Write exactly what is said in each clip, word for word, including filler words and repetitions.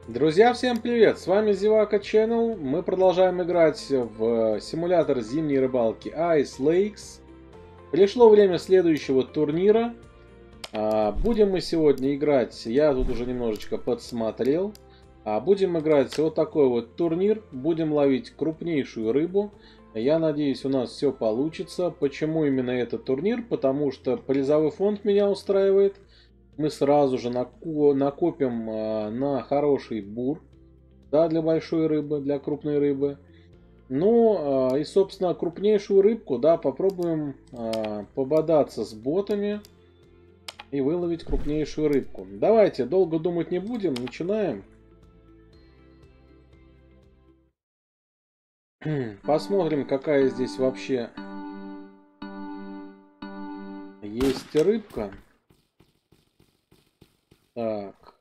Друзья, всем привет! С вами Зевака Channel. Мы продолжаем играть в симулятор зимней рыбалки Ice Lakes. Пришло время следующего турнира. А, Будем мы сегодня играть, я тут уже немножечко подсмотрел. А, Будем играть вот такой вот турнир. Будем ловить крупнейшую рыбу. Я надеюсь, у нас все получится. Почему именно этот турнир? Потому что призовой фонд меня устраивает. Мы сразу же нако- накопим а, на хороший бур, да, для большой рыбы, для крупной рыбы. Ну, а, и, собственно, крупнейшую рыбку, да, попробуем а, пободаться с ботами и выловить крупнейшую рыбку. Давайте, долго думать не будем, начинаем. Посмотрим, какая здесь вообще есть рыбка. Так.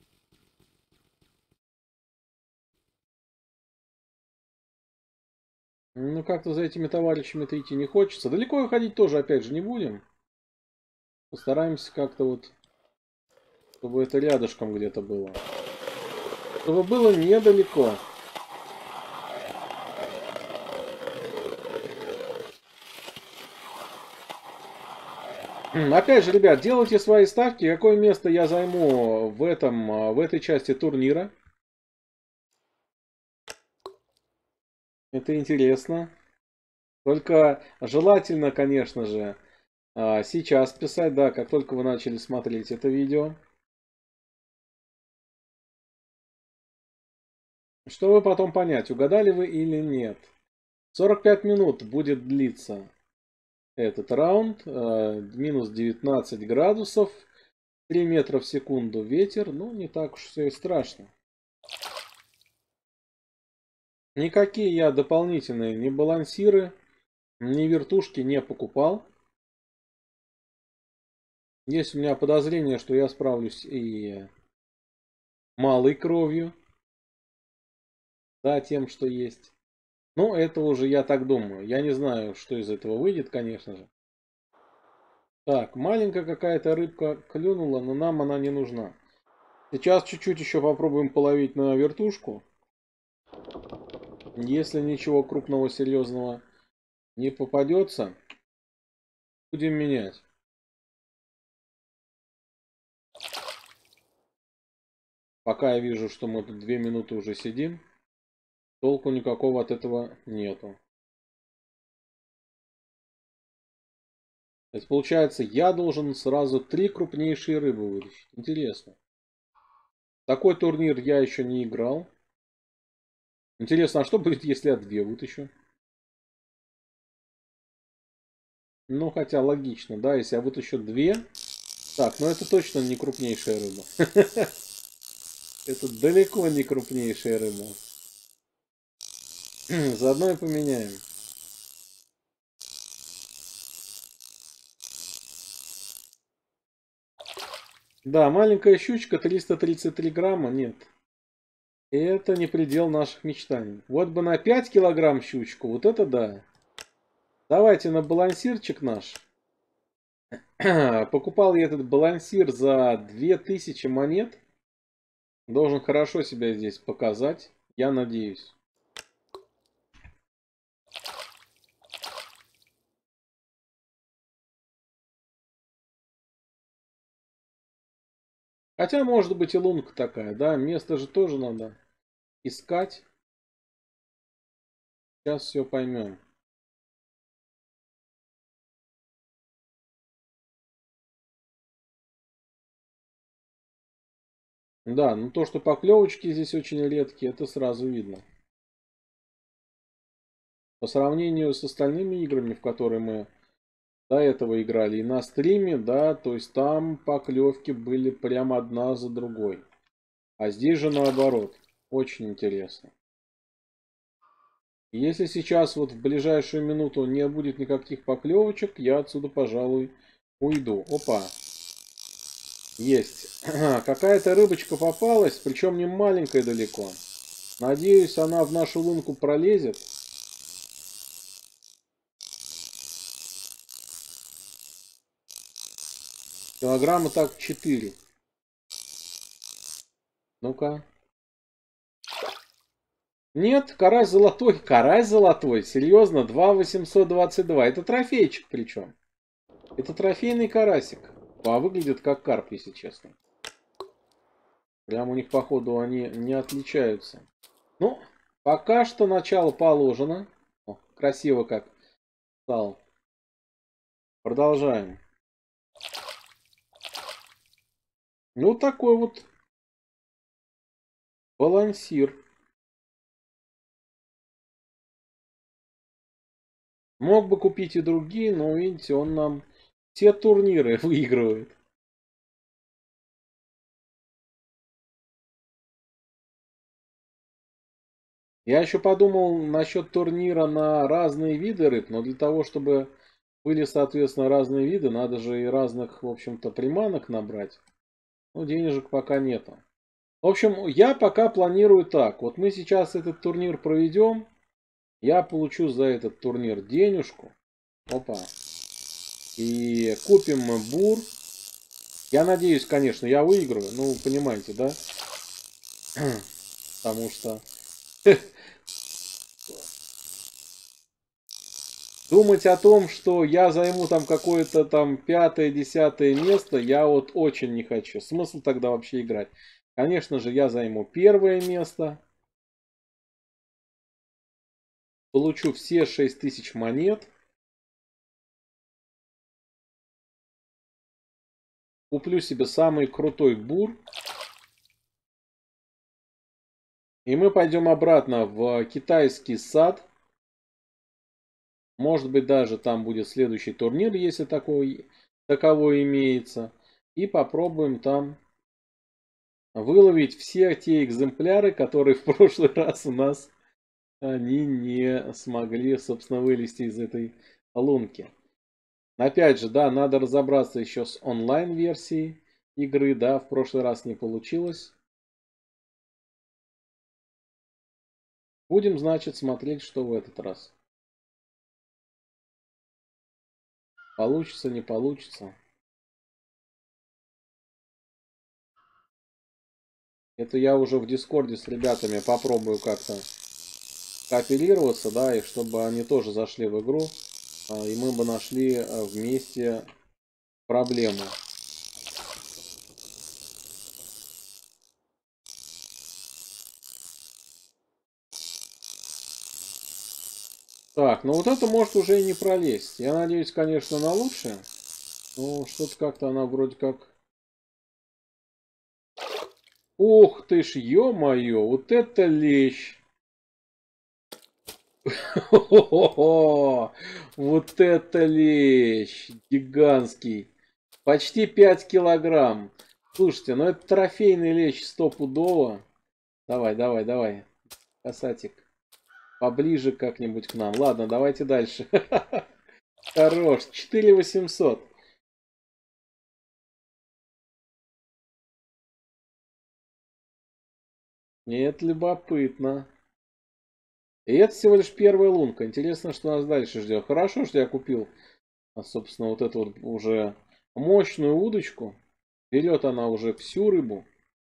Ну, как-то за этими товарищами-то идти не хочется. Далеко выходить тоже, опять же, не будем. Постараемся как-то вот, чтобы это рядышком где-то было. Чтобы было недалеко. Опять же, ребят, делайте свои ставки. Какое место я займу в этом, а, в этой части турнира? Это интересно. Только желательно, конечно же, а, сейчас писать, да, как только вы начали смотреть это видео. Чтобы потом понять, угадали вы или нет. сорок пять минут будет длиться этот раунд. а, Минус девятнадцать градусов. три метра в секунду ветер. Ну, не так уж все и страшно. Никакие я дополнительные ни балансиры, ни вертушки не покупал. Есть у меня подозрение, что я справлюсь и малой кровью. Да, тем, что есть. Ну, это уже я так думаю. Я не знаю, что из этого выйдет, конечно же. Так, маленькая какая-то рыбка клюнула, но нам она не нужна. Сейчас чуть-чуть еще попробуем половить на вертушку. Если ничего крупного, серьезного не попадется, будем менять. Пока я вижу, что мы тут две минуты уже сидим, толку никакого от этого нету. То есть получается, я должен сразу три крупнейшие рыбы вытащить. Интересно. Такой турнир я еще не играл. Интересно, а что будет, если я две вытащу? Ну, хотя логично, да, если я вытащу две. Так, ну это точно не крупнейшая рыба. Это далеко не крупнейшая рыба. Заодно и поменяем. Да, маленькая щучка, триста тридцать три грамма, нет. Это не предел наших мечтаний. Вот бы на пять килограмм щучку, вот это да. Давайте на балансирчик наш. Покупал я этот балансир за две тысячи монет. Должен хорошо себя здесь показать. Я надеюсь. Хотя может быть и лунка такая, да. Место же тоже надо искать. Сейчас все поймем. Да, ну то, что поклевочки здесь очень редкие, это сразу видно. По сравнению с остальными играми, в которые мы до этого играли и на стриме, да, то есть там поклевки были прям одна за другой. А здесь же наоборот. Очень интересно. Если сейчас вот в ближайшую минуту не будет никаких поклевочек, я отсюда, пожалуй, уйду. Опа. Есть. Какая-то рыбочка попалась, причем не маленькая далеко. Надеюсь, она в нашу лунку пролезет. Килограмма так четыре. Ну-ка. Нет, карась золотой. Карась золотой. Серьезно, два восемьсот двадцать два. Это трофейчик причем. Это трофейный карасик. А выглядит как карп, если честно. Прям у них, походу, они не отличаются. Ну, пока что начало положено. О, красиво как стало. Продолжаем. Ну, такой вот балансир. Мог бы купить и другие, но, видите, он нам все турниры выигрывает. Я еще подумал насчет турнира на разные виды рыб, но для того, чтобы были, соответственно, разные виды, надо же и разных, в общем-то, приманок набрать. Ну, денежек пока нету. В общем, я пока планирую так. Вот мы сейчас этот турнир проведем. Я получу за этот турнир денежку. Опа. И купим мы бур. Я надеюсь, конечно, я выиграю. Ну, понимаете, да? Потому что думать о том, что я займу там какое-то там пятое-десятое место, я вот очень не хочу. Смысл тогда вообще играть? Конечно же, я займу первое место. Получу все шесть тысяч монет. Куплю себе самый крутой бур. И мы пойдем обратно в китайский сад. Может быть, даже там будет следующий турнир, если такой, таковой имеется. И попробуем там выловить все те экземпляры, которые в прошлый раз у нас они не смогли, собственно, вылезти из этой лунки. Опять же, да, надо разобраться еще с онлайн-версией игры, да, в прошлый раз не получилось. Будем, значит, смотреть, что в этот раз. Получится, не получится. Это я уже в Дискорде с ребятами попробую как-то кооперироваться, да, и чтобы они тоже зашли в игру, и мы бы нашли вместе проблему. Так, ну вот это может уже и не пролезть. Я надеюсь, конечно, на лучшее. Но что-то как-то она вроде как... Ух ты ж, ё-моё, вот это лещ! Вот это лещ! Гигантский! Почти пять килограмм. Слушайте, ну это трофейный лещ стопудово. Давай, давай, давай. Касатик. Поближе как-нибудь к нам. Ладно, давайте дальше. Хорош. четыре восемьсот. Нет, любопытно. И это всего лишь первая лунка. Интересно, что нас дальше ждет. Хорошо, что я купил, а, собственно, вот эту вот уже мощную удочку. Берет она уже всю рыбу.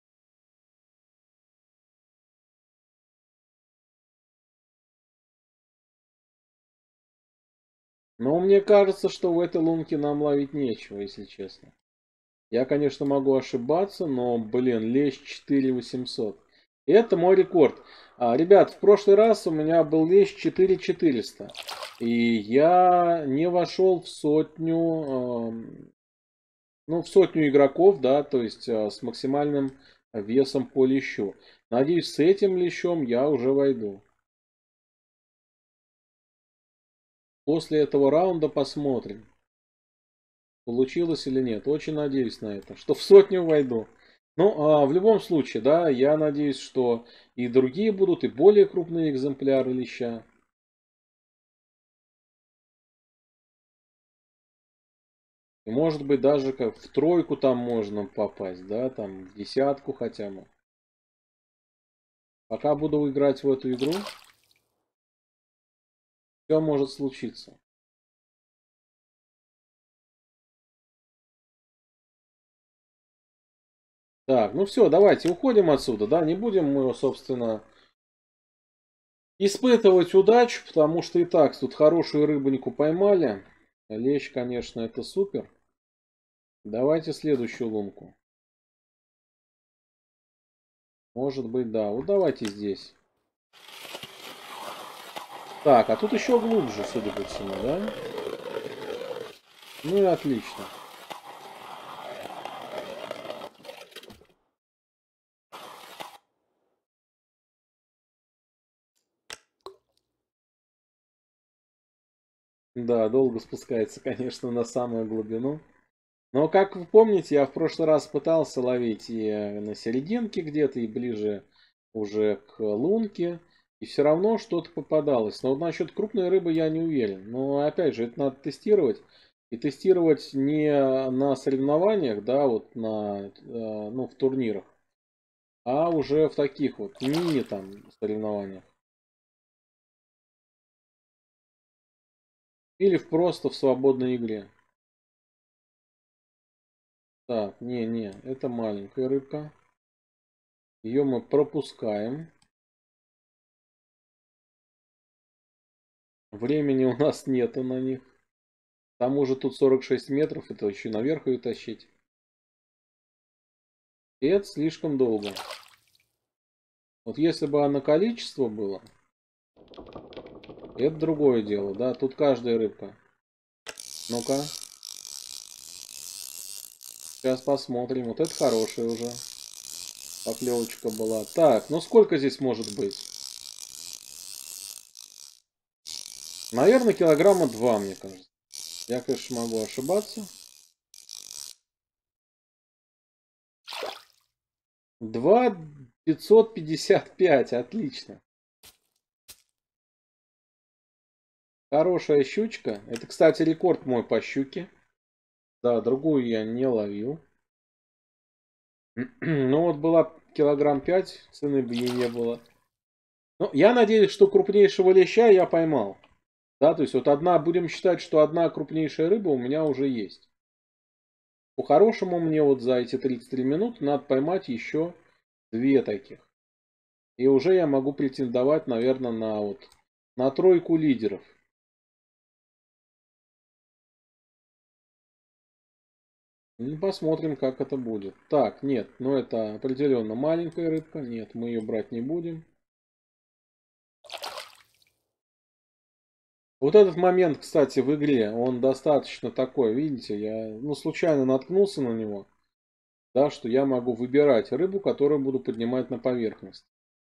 Но мне кажется, что в этой лунке нам ловить нечего, если честно. Я, конечно, могу ошибаться, но, блин, лещ четыре восемьсот. И это мой рекорд. А, ребят, в прошлый раз у меня был лещ четыре четыреста. И я не вошел в сотню, э, ну, в сотню игроков, да, то есть э, с максимальным весом по лещу. Надеюсь, с этим лещом я уже войду. После этого раунда посмотрим, получилось или нет. Очень надеюсь на это, что в сотню войду. Ну, а в любом случае, да, я надеюсь, что и другие будут, и более крупные экземпляры леща. И может быть даже как в тройку там можно попасть, да, там в десятку хотя бы. Пока буду играть в эту игру, все может случиться. Так, ну все, давайте уходим отсюда, да, не будем мы, собственно, испытывать удачу, потому что и так тут хорошую рыбоньку поймали. Лещ, конечно, это супер. Давайте следующую лунку. Может быть, да. Вот давайте здесь. Так, а тут еще глубже, судя по всему, да? Ну и отлично. Да, долго спускается, конечно, на самую глубину. Но, как вы помните, я в прошлый раз пытался ловить и на серединке где-то, и ближе уже к лунке. И все равно что-то попадалось. Но вот насчет крупной рыбы я не уверен. Но, опять же, это надо тестировать. И тестировать не на соревнованиях, да, вот на, э, ну, в турнирах, а уже в таких вот мини там соревнованиях. Или в просто в свободной игре. Так, не-не, это маленькая рыбка. Ее мы пропускаем. Времени у нас нету на них. К тому же тут сорок шесть метров, это еще наверх ее тащить. И это слишком долго. Вот если бы оно количество было, это другое дело, да. Тут каждая рыбка. Ну-ка. Сейчас посмотрим. Вот это хорошая уже поклевочка была. Так, ну сколько здесь может быть? Наверное, килограмма два, мне кажется. Я, конечно, могу ошибаться. Два пятьсот пятьдесят пять, отлично. Хорошая щучка. Это, кстати, рекорд мой по щуке. Да, другую я не ловил. Ну вот была килограмм пять, цены бы ей не было. Ну, я надеюсь, что крупнейшего леща я поймал. Да, то есть вот одна, будем считать, что одна крупнейшая рыба у меня уже есть. По-хорошему мне вот за эти тридцать три минуты надо поймать еще две таких. И уже я могу претендовать, наверное, на вот на тройку лидеров. Ну, посмотрим, как это будет. Так, нет, ну это определенно маленькая рыбка. Нет, мы ее брать не будем. Вот этот момент, кстати, в игре, он достаточно такой, видите, я ну, случайно наткнулся на него, да, что я могу выбирать рыбу, которую буду поднимать на поверхность.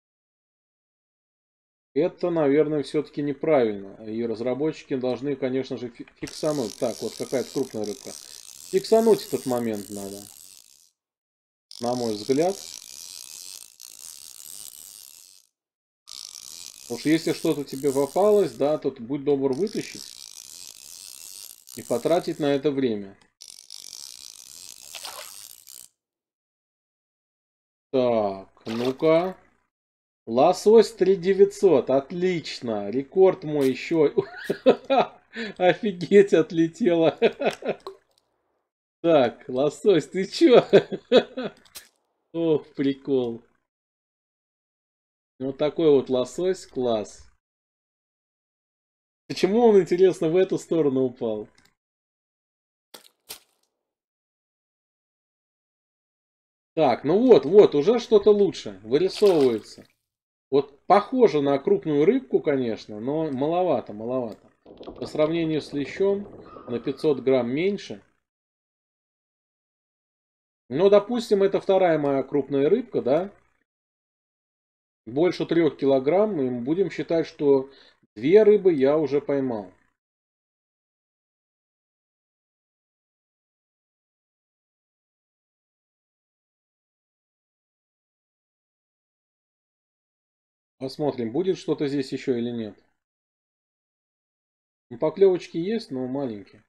Это, наверное, все-таки неправильно. И разработчики должны, конечно же, фиксануть. Так, вот какая-то крупная рыбка. Фиксануть этот момент надо, на мой взгляд. Потому что если что-то тебе попалось, да, то будь добр вытащить и потратить на это время. Так, ну-ка. Лосось три девятьсот, отлично. Рекорд мой еще. Офигеть, отлетело. Так, лосось, ты чё? Ох, прикол. Вот такой вот лосось, класс. Почему он, интересно, в эту сторону упал? Так, ну вот, вот, уже что-то лучше. Вырисовывается. Вот похоже на крупную рыбку, конечно, но маловато, маловато. По сравнению с лещом на пятьсот грамм меньше. Ну, допустим, это вторая моя крупная рыбка, да? Больше трех килограмм, и мы будем считать, что две рыбы я уже поймал. Посмотрим, будет что-то здесь еще или нет. Ну, поклевочки есть, но маленькие.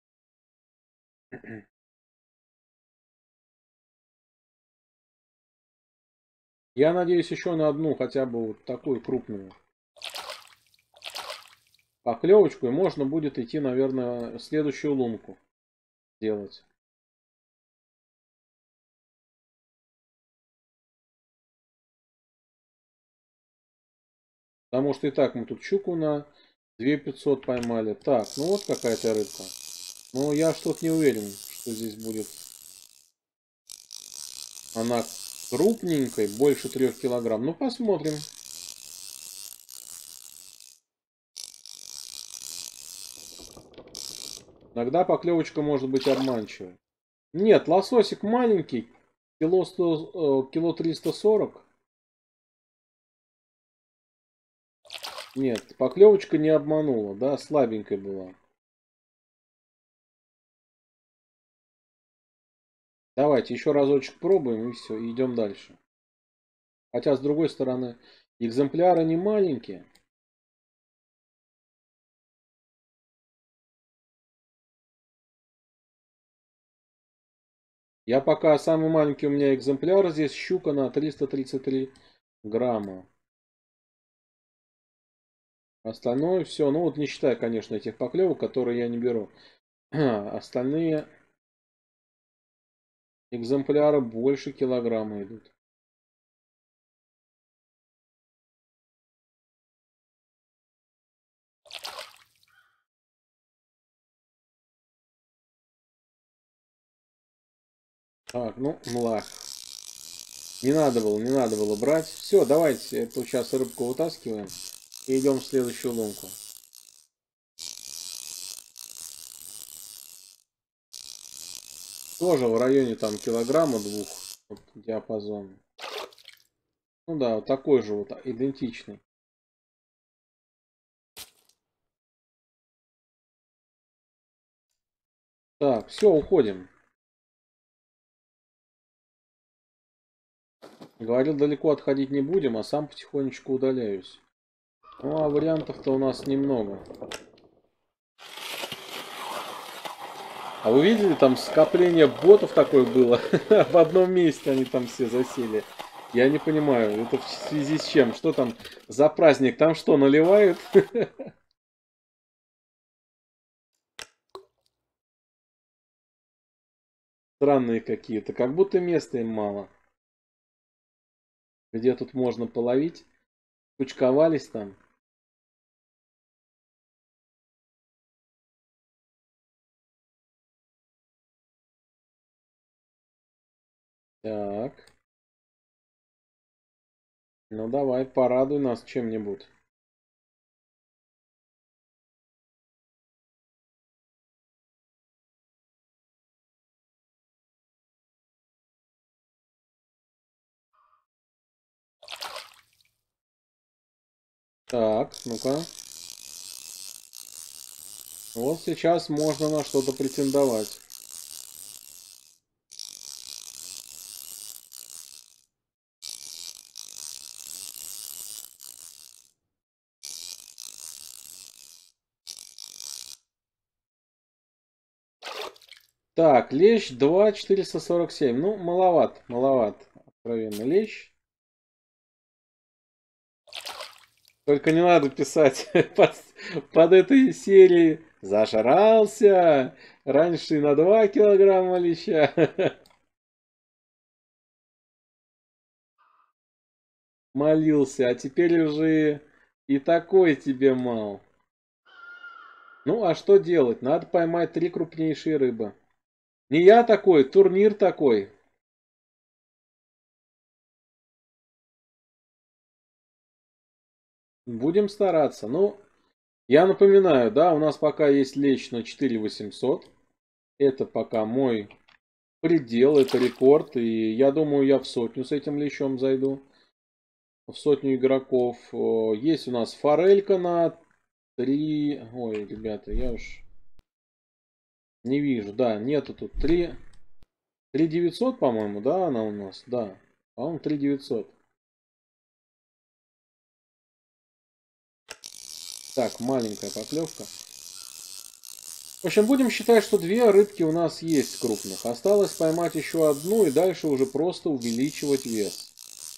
Я надеюсь еще на одну, хотя бы вот такую крупную поклевочку, и можно будет идти, наверное, следующую лунку делать. Потому что и так мы тут щуку на две тысячи пятьсот поймали. Так, ну вот какая-то рыбка. Но я что-то не уверен, что здесь будет. Она крупненькой, больше трех килограмм. Ну, посмотрим. Иногда поклевочка может быть обманчивой. Нет, лососик маленький. Кило, сто, э, кило триста сорок. Нет, поклевочка не обманула, да, слабенькая была. Давайте еще разочек пробуем и все, идем дальше. Хотя, с другой стороны, экземпляры не маленькие. Я пока самый маленький у меня экземпляр здесь, щука на триста тридцать три грамма. Остальное все, ну вот не считая, конечно, этих поклевок, которые я не беру. Остальные экземпляры больше килограмма идут. Так, ну, млах. Не надо было, не надо было брать. Все, давайте эту сейчас рыбку вытаскиваем и идем в следующую лунку. Тоже в районе там килограмма двух вот, диапазон. Ну да, вот такой же вот, идентичный. Так, все, уходим. Говорил, далеко отходить не будем, а сам потихонечку удаляюсь. Ну, а вариантов-то у нас немного. А вы видели, там скопление ботов такое было? В одном месте они там все засели. Я не понимаю, это в связи с чем? Что там за праздник? Там что, наливают? Странные какие-то, как будто места им мало. Где тут можно половить? Кучковались там. Так. Ну давай, порадуй нас чем-нибудь. Так, ну-ка. Вот сейчас можно на что-то претендовать. Так, лещ два четыреста сорок семь. Ну, маловат, маловат. Откровенно лещ. Только не надо писать под, под этой серией. Зажрался. Раньше и на два килограмма леща. Молился, а теперь уже и такой тебе мал. Ну, а что делать? Надо поймать три крупнейшие рыбы. Не я такой, турнир такой. Будем стараться. Ну, я напоминаю, да, у нас пока есть лещ на четыре восемьсот. Это пока мой предел, это рекорд. И я думаю, я в сотню с этим лещом зайду. В сотню игроков. Есть у нас форелька на три... Ой, ребята, я уж не вижу. Да, нету тут три... три девятьсот, по-моему, да, она у нас? Да, по-моему, три девятьсот. Так, маленькая поклевка. В общем, будем считать, что две рыбки у нас есть крупных. Осталось поймать еще одну и дальше уже просто увеличивать вес.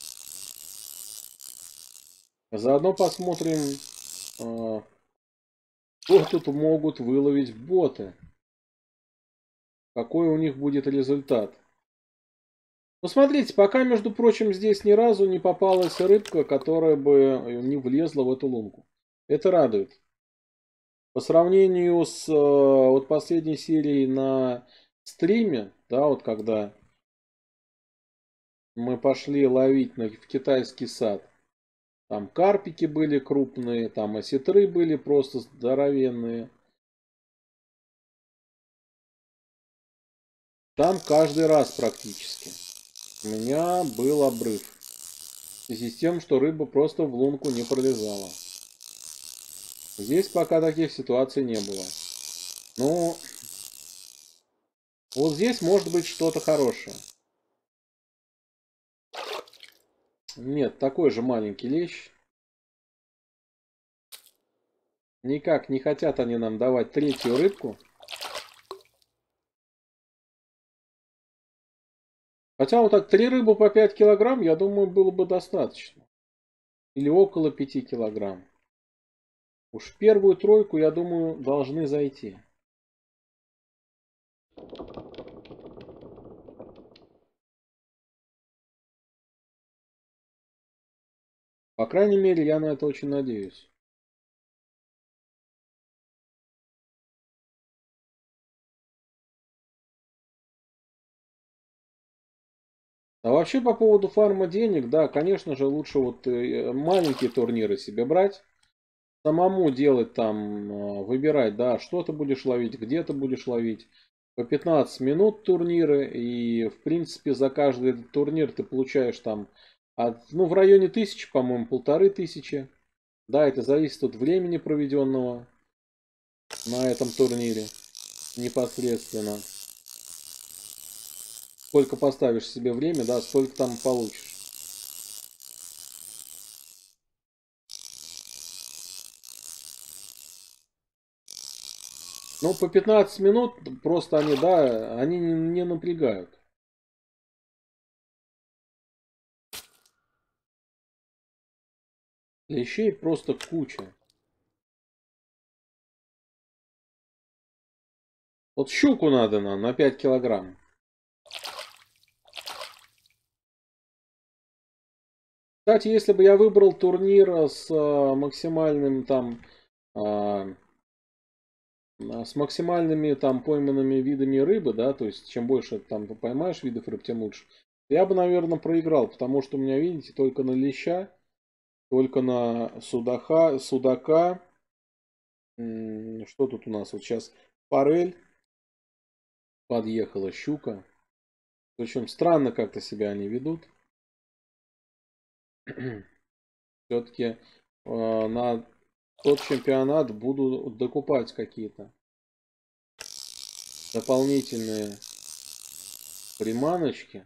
Заодно посмотрим, что тут могут выловить боты. Какой у них будет результат. Ну, смотрите, пока, между прочим, здесь ни разу не попалась рыбка, которая бы не влезла в эту лунку. Это радует. По сравнению с э, вот последней серией на стриме, да, вот когда мы пошли ловить на, в китайский сад, там карпики были крупные, там осетры были просто здоровенные. Там каждый раз практически у меня был обрыв. В связи с тем, что рыба просто в лунку не пролезала. Здесь пока таких ситуаций не было. Ну, вот здесь может быть что-то хорошее. Нет, такой же маленький лещ. Никак не хотят они нам давать третью рыбку. Хотя вот так три рыбы по пять килограмм, я думаю, было бы достаточно. Или около пяти килограмм. Уж в первую тройку, я думаю, должны зайти. По крайней мере, я на это очень надеюсь. А вообще по поводу фарма денег, да, конечно же, лучше вот э, маленькие турниры себе брать. Самому делать там, э, выбирать, да, что ты будешь ловить, где ты будешь ловить. По пятнадцать минут турниры. И, в принципе, за каждый этот турнир ты получаешь там, от, ну, в районе тысячи, по-моему, полторы тысячи. Да, это зависит от времени проведенного на этом турнире непосредственно. Сколько поставишь себе время, да, сколько там получишь. Ну, по пятнадцать минут просто они, да, они не, не напрягают. Лещей просто куча. Вот щуку надо на, на пять килограмм. Кстати, если бы я выбрал турнир с а, максимальным там, а, а, с максимальными там пойманными видами рыбы, да, то есть чем больше там ты поймаешь видов рыб, тем лучше. Я бы, наверное, проиграл, потому что у меня, видите, только на леща, только на судака, судака, м, что тут у нас вот сейчас, форель, подъехала щука. Причем странно как-то себя они ведут. Все-таки э, на тот чемпионат буду докупать какие-то дополнительные приманочки.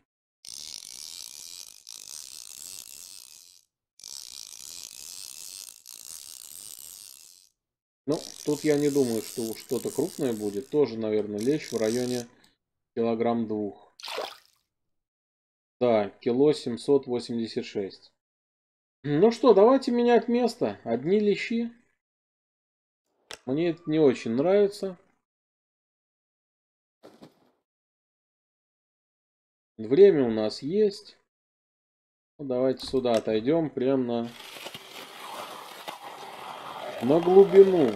Ну, тут я не думаю, что что-то крупное будет. Тоже, наверное, лещ в районе килограмм двух. Да, кило семьсот восемьдесят шесть. Ну что, давайте менять место. Одни лещи. Мне это не очень нравится. Время у нас есть. Ну, давайте сюда отойдем, прям на, на глубину.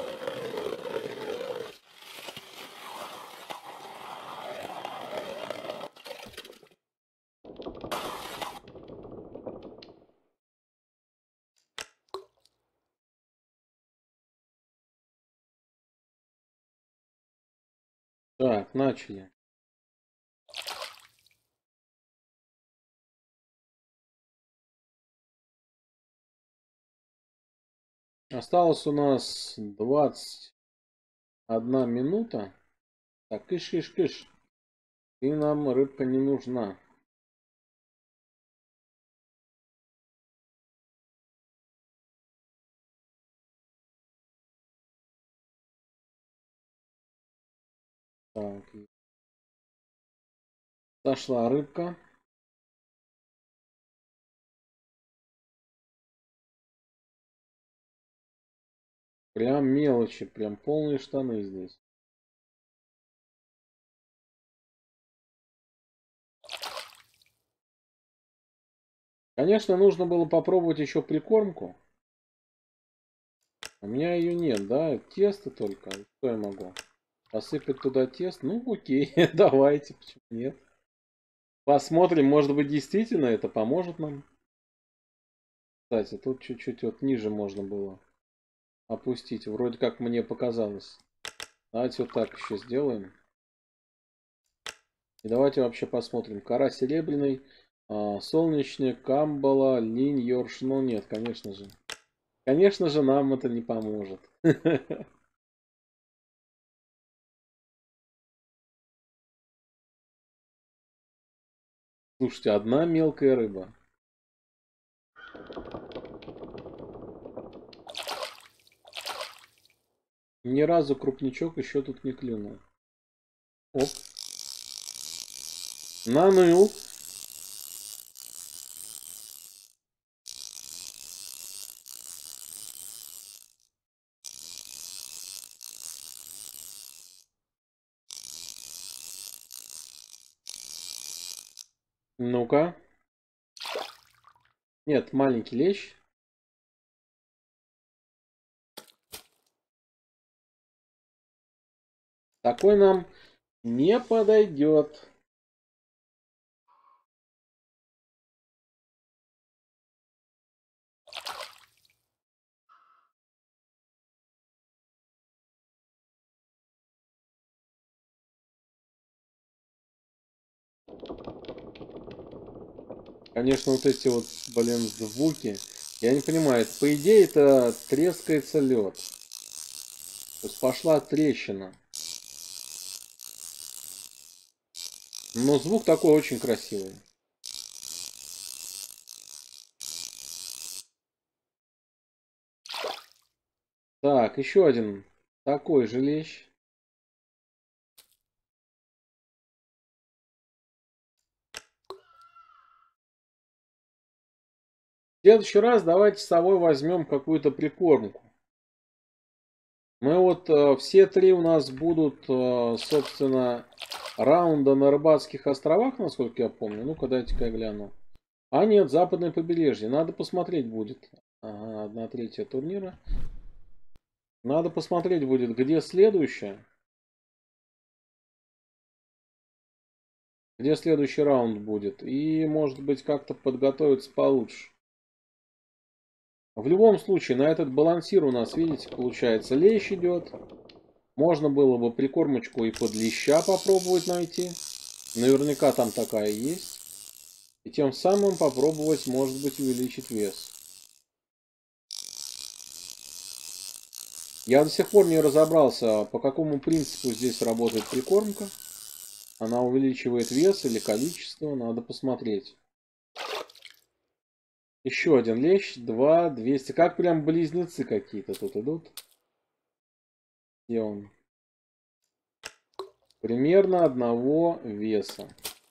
Так, начали. Осталось у нас двадцать одна минута. Так, кыш, кыш, кыш. И нам рыбка не нужна. Так, сошла рыбка. Прям мелочи, прям полные штаны здесь. Конечно, нужно было попробовать еще прикормку. У меня ее нет, да? Тесто только. Что я могу? Посыпать туда тесто? Ну, окей, давайте, почему нет? Посмотрим, может быть, действительно это поможет нам. Кстати, тут чуть-чуть вот ниже можно было опустить. Вроде как мне показалось. Давайте вот так еще сделаем. И давайте вообще посмотрим. Кора серебряный, а, солнечный, камбала, линь, йорш. Ну нет, конечно же. Конечно же, нам это не поможет. Слушайте, одна мелкая рыба. Ни разу крупничок еще тут не клюнул. Оп. Наныл. Ну-ка. Нет, маленький лещ. Такой нам не подойдет. Конечно, вот эти вот, блин, звуки. Я не понимаю, это, по идее, это трескается лед. То есть пошла трещина. Но звук такой очень красивый. Так, еще один такой же лещ. В следующий раз давайте с собой возьмем какую-то прикормку. Мы вот э, все три у нас будут, э, собственно, раунда на Рыбацких островах, насколько я помню. Ну-ка, дайте-ка я гляну. А нет, западное побережье. Надо посмотреть будет. Ага, одна третья турнира. Надо посмотреть будет, где следующая. Где следующий раунд будет. И, может быть, как-то подготовиться получше. В любом случае, на этот балансир у нас, видите, получается, лещ идет. Можно было бы прикормочку и под леща попробовать найти. Наверняка там такая есть. И тем самым попробовать, может быть, увеличить вес. Я до сих пор не разобрался, по какому принципу здесь работает прикормка. Она увеличивает вес или количество, надо посмотреть. Еще один лещ, два, двести. Как прям близнецы какие-то тут идут. Где он? Примерно одного веса.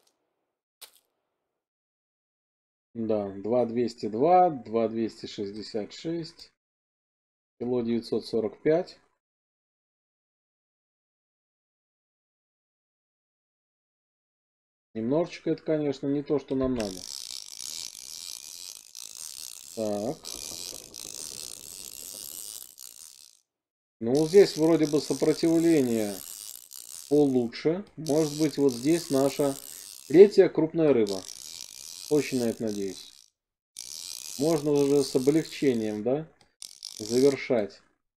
Да, два двести два, два двести шестьдесят шесть, кило девятьсот сорок пять. Немножечко это, конечно, не то, что нам надо. Так. Ну, здесь вроде бы сопротивление получше. Может быть, вот здесь наша третья крупная рыба. Очень на это надеюсь. Можно уже с облегчением, да, завершать.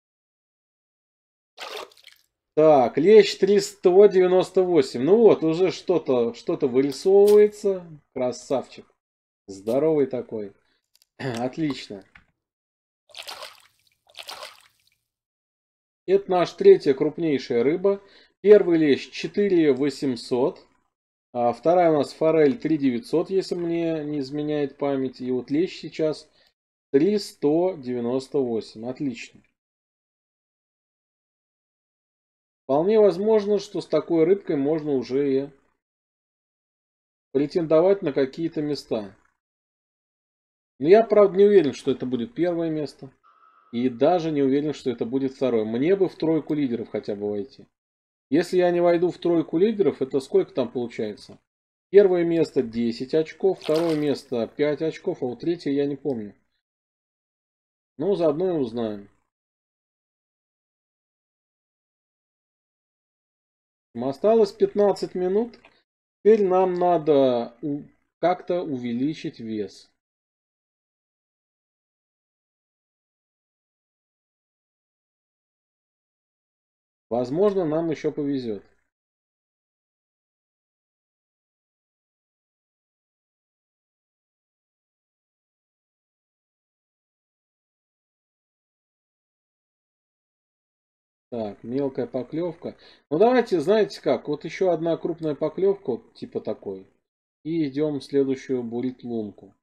Так, лещ триста девяносто восемь. Ну вот, уже что-то что-то вырисовывается. Красавчик. Здоровый такой. Отлично. Это наша третья крупнейшая рыба. Первый лещ четыре восемьсот. А вторая у нас форель три девятьсот, если мне не изменяет память. И вот лещ сейчас три сто девяносто восемь. Отлично. Вполне возможно, что с такой рыбкой можно уже и претендовать на какие-то места. Но я, правда, не уверен, что это будет первое место. И даже не уверен, что это будет второе. Мне бы в тройку лидеров хотя бы войти. Если я не войду в тройку лидеров, это сколько там получается? Первое место десять очков, второе место пять очков, а вот третье я не помню. Ну, заодно и узнаем. Осталось пятнадцать минут. Теперь нам надо как-то увеличить вес. Возможно, нам еще повезет. Так, мелкая поклевка. Ну давайте, знаете как, вот еще одна крупная поклевка, вот типа такой. И идем в следующую бурить лунку.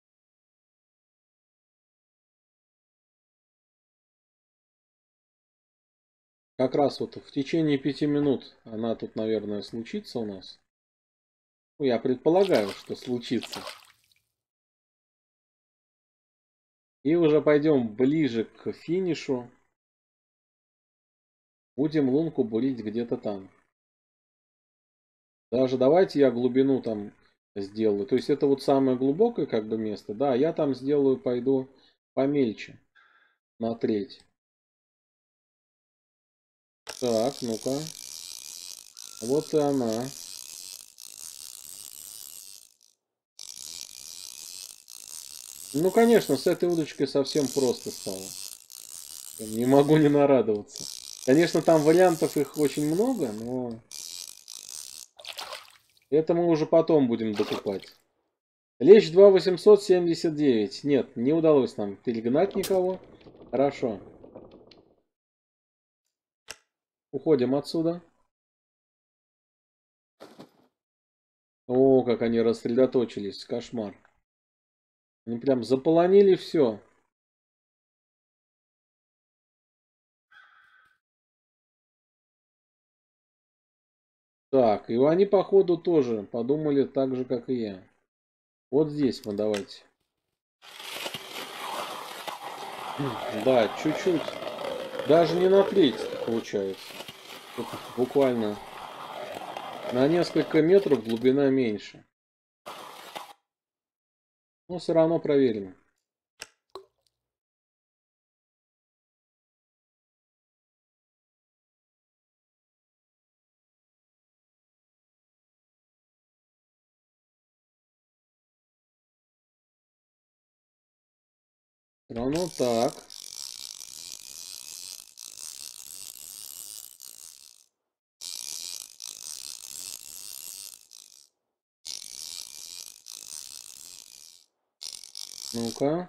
Как раз вот в течение пяти минут она тут, наверное, случится у нас. Ну, я предполагаю, что случится. И уже пойдем ближе к финишу. Будем лунку бурить где-то там. Даже давайте я глубину там сделаю. То есть это вот самое глубокое как бы место. Да, я там сделаю, пойду помельче. На треть. Так, ну-ка. Вот и она. Ну, конечно, с этой удочкой совсем просто стало. Не могу не нарадоваться. Конечно, там вариантов их очень много, но... Это мы уже потом будем докупать. Лещ два восемьсот семьдесят девять. Нет, не удалось нам перегнать никого. Хорошо. Уходим отсюда. О, как они рассредоточились. Кошмар. Они прям заполонили все. Так, и они, походу, тоже подумали так же, как и я. Вот здесь мы давайте. Да, чуть-чуть. Даже не на треть получается. Тут буквально на несколько метров глубина меньше. Но все равно проверим. Все равно так. Ну-ка.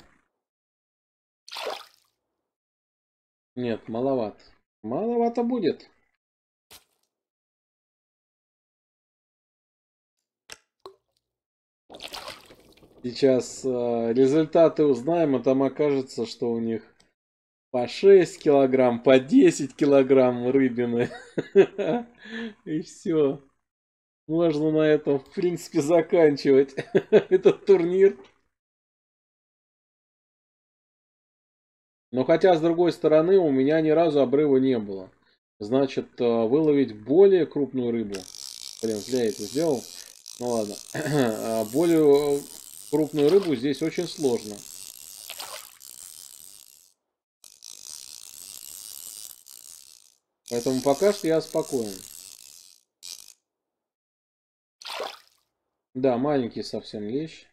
Нет, маловато. Маловато будет. Сейчас э, результаты узнаем, а там окажется, что у них по шесть килограмм, по десять килограмм рыбины. И все. Можно на этом, в принципе, заканчивать этот турнир. Но хотя, с другой стороны, у меня ни разу обрыва не было. Значит, э, выловить более крупную рыбу. Блин, зря я это сделал. Ну ладно. А более крупную рыбу здесь очень сложно. Поэтому пока что я спокоен. Да, маленький совсем лещ.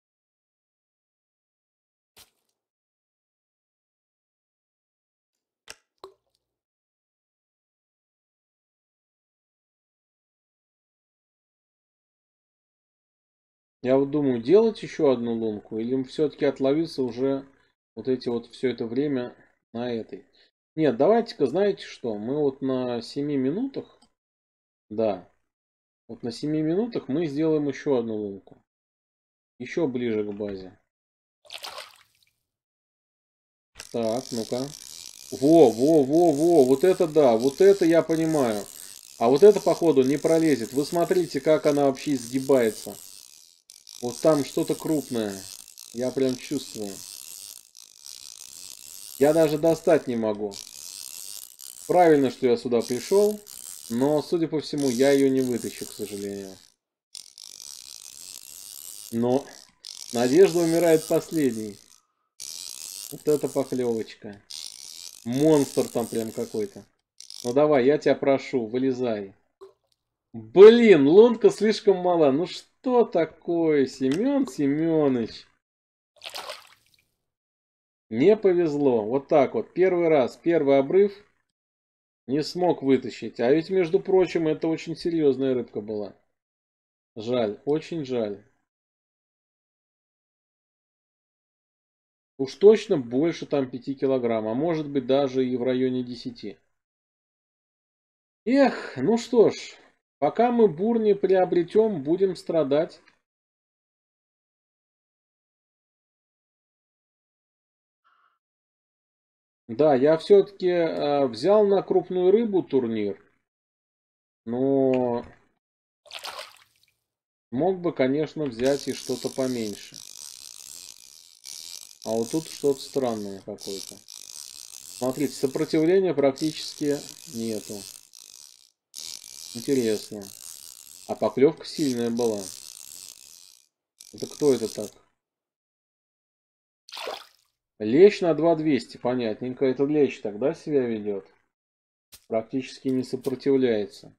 Я вот думаю, делать еще одну лунку или все-таки отловиться уже вот эти вот все это время на этой. Нет, давайте-ка, знаете что, мы вот на семи минутах, да, вот на семи минутах мы сделаем еще одну лунку. Еще ближе к базе. Так, ну-ка. Во, во, во, во, вот это да, вот это я понимаю. А вот это, походу, не пролезет. Вы смотрите, как она вообще изгибается. Вот там что-то крупное. Я прям чувствую. Я даже достать не могу. Правильно, что я сюда пришел. Но, судя по всему, я ее не вытащу, к сожалению. Но надежда умирает последней. Вот это поклевочка. Монстр там прям какой-то. Ну давай, я тебя прошу, вылезай. Блин, лунка слишком мала. Ну что такое, Семен Семенович? Не повезло. Вот так вот. Первый раз, первый обрыв не смог вытащить. А ведь, между прочим, это очень серьезная рыбка была. Жаль, очень жаль. Уж точно больше там пяти килограмм, а может быть даже и в районе десяти. Эх, ну что ж, пока мы бур не приобретем, будем страдать. Да, я все-таки э, взял на крупную рыбу турнир, но мог бы, конечно, взять и что-то поменьше. А вот тут что-то странное какое-то. Смотрите, сопротивления практически нету. Интересно. А поклевка сильная была. Это кто это так? Лещ на два двести, понятненько. Это лещ тогда себя ведет. Практически не сопротивляется.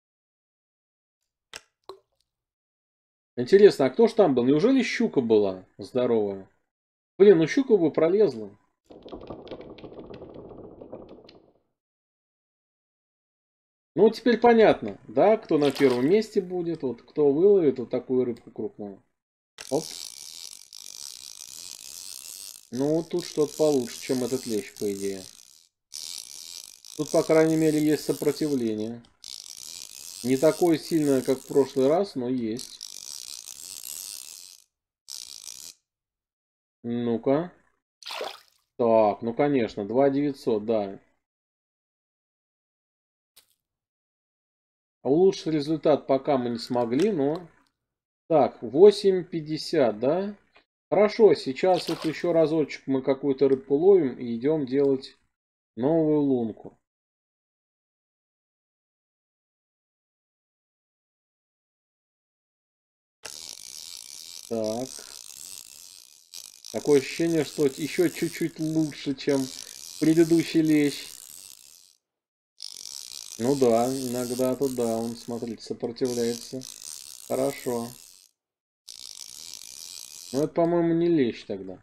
Интересно, а кто ж там был? Неужели щука была здоровая? Блин, ну щука бы пролезла. Ну, теперь понятно, да, кто на первом месте будет, вот кто выловит вот такую рыбку крупную. Оп. Ну, вот тут что-то получше, чем этот лещ, по идее. Тут, по крайней мере, есть сопротивление. Не такое сильное, как в прошлый раз, но есть. Ну-ка. Так, ну конечно, два девятьсот, да. А улучшить результат пока мы не смогли, но... Так, восемь пятьдесят, да? Хорошо, сейчас вот еще разочек мы какую-то рыбку ловим и идем делать новую лунку. Так. Такое ощущение, что еще чуть-чуть лучше, чем предыдущий лещ. Ну да, иногда тут да, он, смотрите, сопротивляется. Хорошо. Ну это, по-моему, не лещ тогда.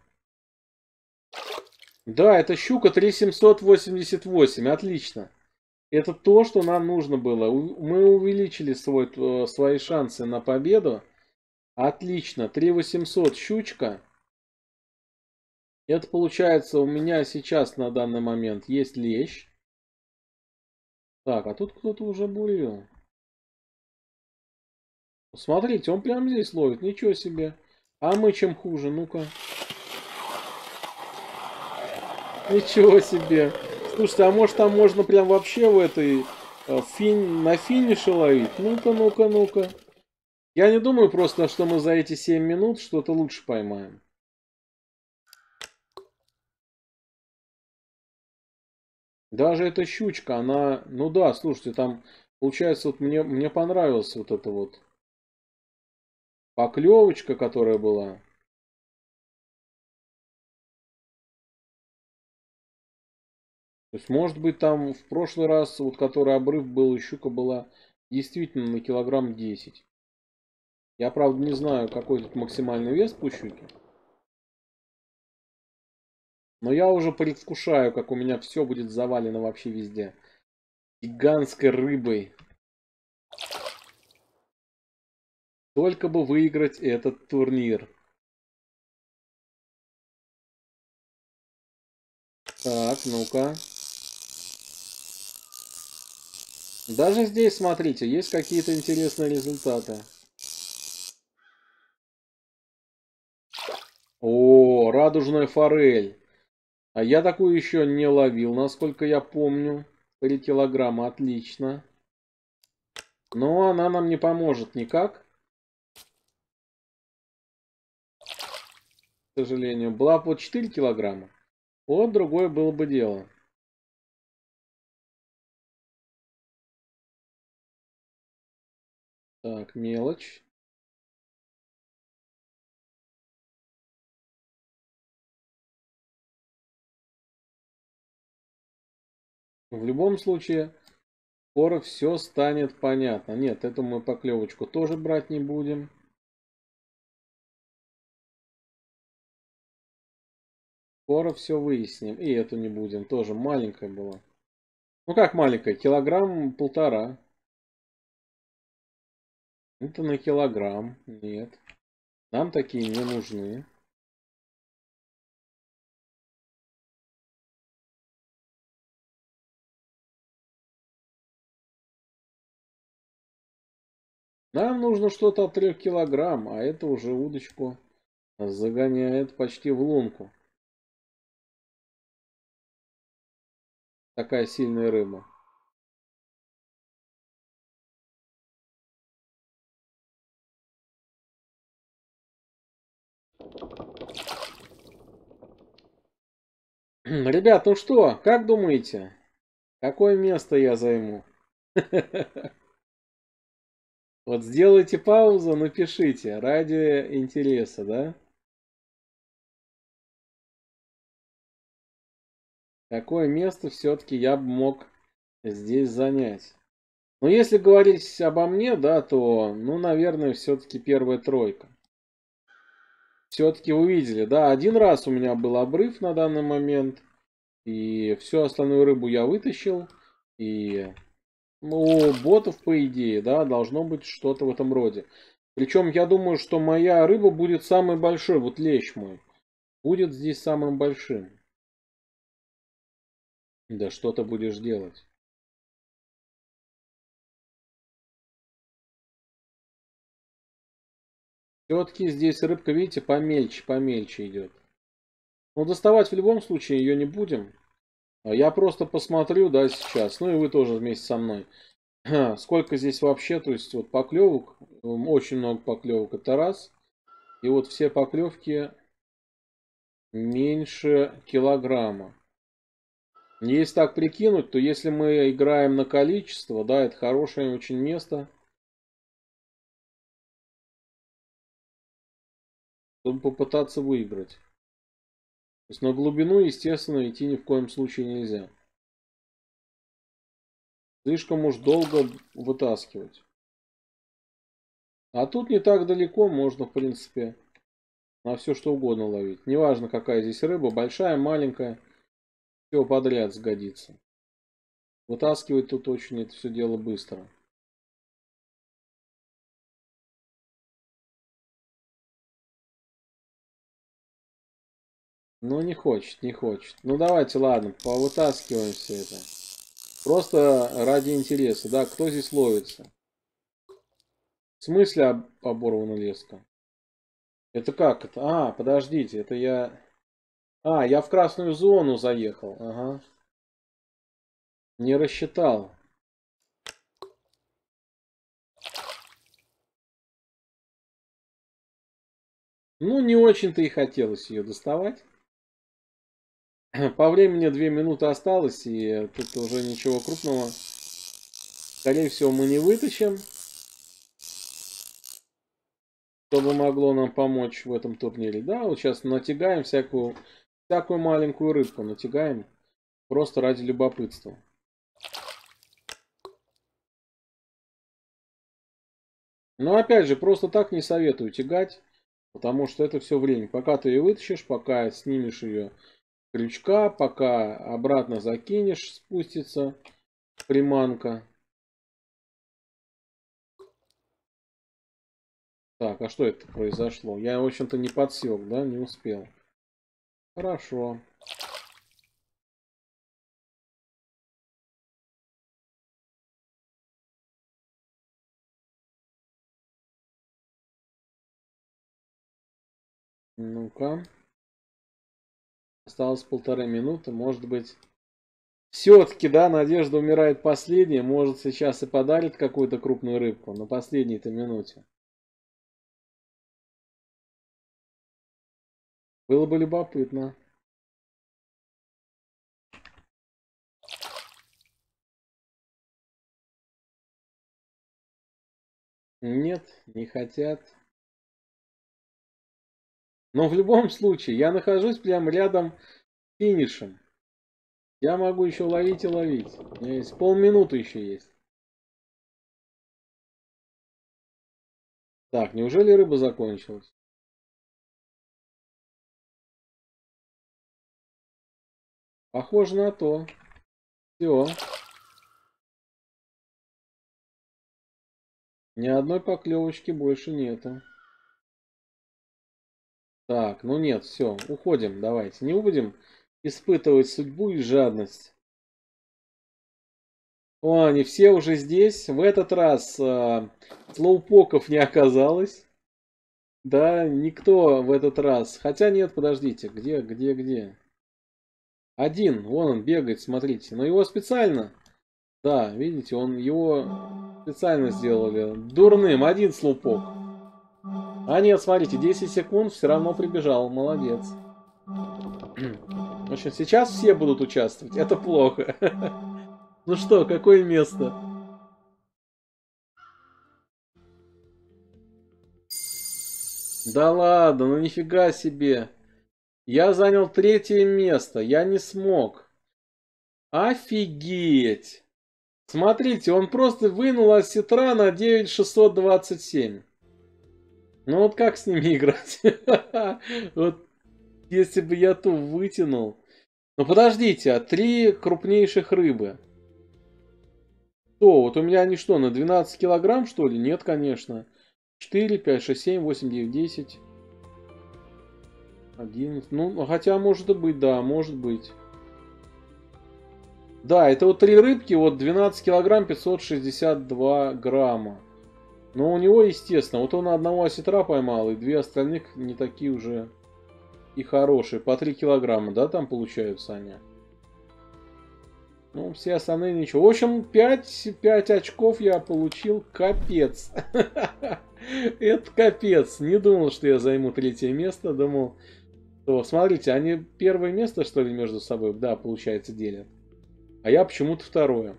Да, это щука три семьсот восемьдесят восемь, отлично. Это то, что нам нужно было. Мы увеличили свой, э, свои шансы на победу. Отлично, три восемьсот щучка. Это получается у меня сейчас на данный момент есть лещ. Так, а тут кто-то уже бурил. Смотрите, он прямо здесь ловит, ничего себе. А мы чем хуже, ну-ка. Ничего себе. Слушайте, а может там можно прям вообще в этой э, фин... на финише ловить? Ну-ка, ну-ка, ну-ка. Я не думаю просто, что мы за эти семь минут что-то лучше поймаем. Даже эта щучка, она... Ну да, слушайте, там, получается, вот мне, мне понравилась вот эта вот поклевочка, которая была. То есть, может быть, там в прошлый раз, вот который обрыв был, и щука была действительно на килограмм десять. Я, правда, не знаю, какой тут максимальный вес по щуке. Но я уже предвкушаю, как у меня все будет завалено вообще везде. Гигантской рыбой. Только бы выиграть этот турнир. Так, ну-ка. Даже здесь, смотрите, есть какие-то интересные результаты. О, радужная форель. А я такую еще не ловил, насколько я помню. Три килограмма, отлично. Но она нам не поможет никак, к сожалению. Была бы вот четыре килограмма. Вот другое было бы дело. Так, мелочь. В любом случае, скоро все станет понятно. Нет, эту мы поклевочку тоже брать не будем. Скоро все выясним. И эту не будем. Тоже маленькая была. Ну как маленькая? Килограмм полтора. Это на килограмм. Нет. Нам такие не нужны. Нам нужно что-то от трех килограмм, а это уже удочку загоняет почти в лунку. Такая сильная рыба. Ребят, ну что, как думаете, какое место я займу? Вот сделайте паузу, напишите, ради интереса, да? Какое место все-таки я бы мог здесь занять? Но если говорить обо мне, да, то, ну, наверное, все-таки первая тройка. Все-таки увидели, да, один раз у меня был обрыв на данный момент, и всю остальную рыбу я вытащил, и ну, у ботов, по идее, да, должно быть что-то в этом роде. Причем я думаю, что моя рыба будет самой большой, вот лещ мой, будет здесь самым большим. Да что ты будешь делать? Все-таки здесь рыбка, видите, помельче, помельче идет. Но доставать в любом случае ее не будем. А я просто посмотрю, да, сейчас. Ну и вы тоже вместе со мной. Сколько здесь вообще, то есть вот поклевок, очень много поклевок, это раз. И вот все поклевки меньше килограмма. Если так прикинуть, то если мы играем на количество, да, это хорошее очень место, чтобы попытаться выиграть. То есть на глубину, естественно, идти ни в коем случае нельзя. Слишком уж долго вытаскивать. А тут не так далеко, можно, в принципе, на все что угодно ловить. Неважно, какая здесь рыба, большая, маленькая, все подряд сгодится. Вытаскивать тут очень это все дело быстро. Ну, не хочет, не хочет. Ну, давайте, ладно, повытаскиваем все это. Просто ради интереса, да, кто здесь ловится? В смысле об- оборвана леска? Это как это? А, подождите, это я... А, я в красную зону заехал, ага. Не рассчитал. Ну, не очень-то и хотелось ее доставать. По времени две минуты осталось, и тут уже ничего крупного, скорее всего, мы не вытащим, чтобы могло нам помочь в этом турнире. Да, вот сейчас натягаем всякую, всякую маленькую рыбку, натягаем просто ради любопытства. Но опять же, просто так не советую тягать, потому что это все время. Пока ты ее вытащишь, пока снимешь ее с крючка, пока обратно закинешь, спустится приманка. Так, а что это произошло? Я, в общем-то, не подсек, да, не успел. Хорошо. Ну-ка. Осталось полторы минуты. Может быть, все-таки, да, надежда умирает последняя. Может, сейчас и подарит какую-то крупную рыбку на последней-то минуте. Было бы любопытно. Нет, не хотят. Но в любом случае, я нахожусь прямо рядом с финишем. Я могу еще ловить и ловить. У меня есть полминуты еще есть. Так, неужели рыба закончилась? Похоже на то. Все. Ни одной поклевочки больше нету. Так, ну нет, все, уходим, давайте. Не будем испытывать судьбу и жадность. О, они все уже здесь. В этот раз э, слоупоков не оказалось. Да, никто в этот раз. Хотя нет, подождите, где, где, где? Один, вон он бегает, смотрите. Но его специально, да, видите, он его специально сделали дурным. Один слоупок. А нет, смотрите, десять секунд все равно прибежал. Молодец. В общем, сейчас все будут участвовать. Это плохо. Ну что, какое место? Да ладно, ну нифига себе. Я занял третье место. Я не смог. Офигеть. Смотрите, он просто вынул осетра на девять тысяч шестьсот двадцать семь. Ну вот как с ними играть? Вот если бы я ту вытянул. Ну подождите, а три крупнейших рыбы? Что, вот у меня они что, на двенадцать килограмм что ли? Нет, конечно. четыре, пять, шесть, семь, восемь, девять, десять. одиннадцать. Ну, хотя может и быть, да, может быть. Да, это вот три рыбки, вот двенадцать килограмм пятьсот шестьдесят два грамма. Но у него, естественно, вот он одного осетра поймал, и две остальных не такие уже и хорошие. По три килограмма, да, там получаются они? Ну, все остальные ничего. В общем, пять, пять очков я получил. Капец. Это капец. Не думал, что я займу третье место. Думал, что... Смотрите, они первое место, что ли, между собой, да, получается, делят. А я почему-то второе.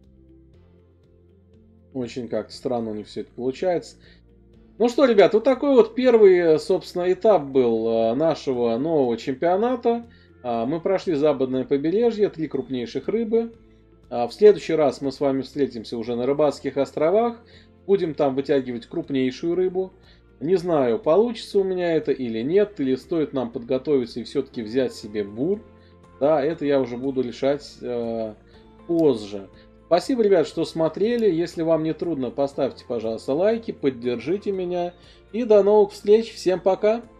Очень как-то странно у них все это получается. Ну что, ребят, вот такой вот первый, собственно, этап был нашего нового чемпионата. Мы прошли западное побережье, три крупнейших рыбы. В следующий раз мы с вами встретимся уже на Рыбацких островах. Будем там вытягивать крупнейшую рыбу. Не знаю, получится у меня это или нет, или стоит нам подготовиться и все-таки взять себе бур. Да, это я уже буду решать э, позже. Спасибо, ребят, что смотрели. Если вам не трудно, поставьте, пожалуйста, лайки, поддержите меня. И до новых встреч. Всем пока!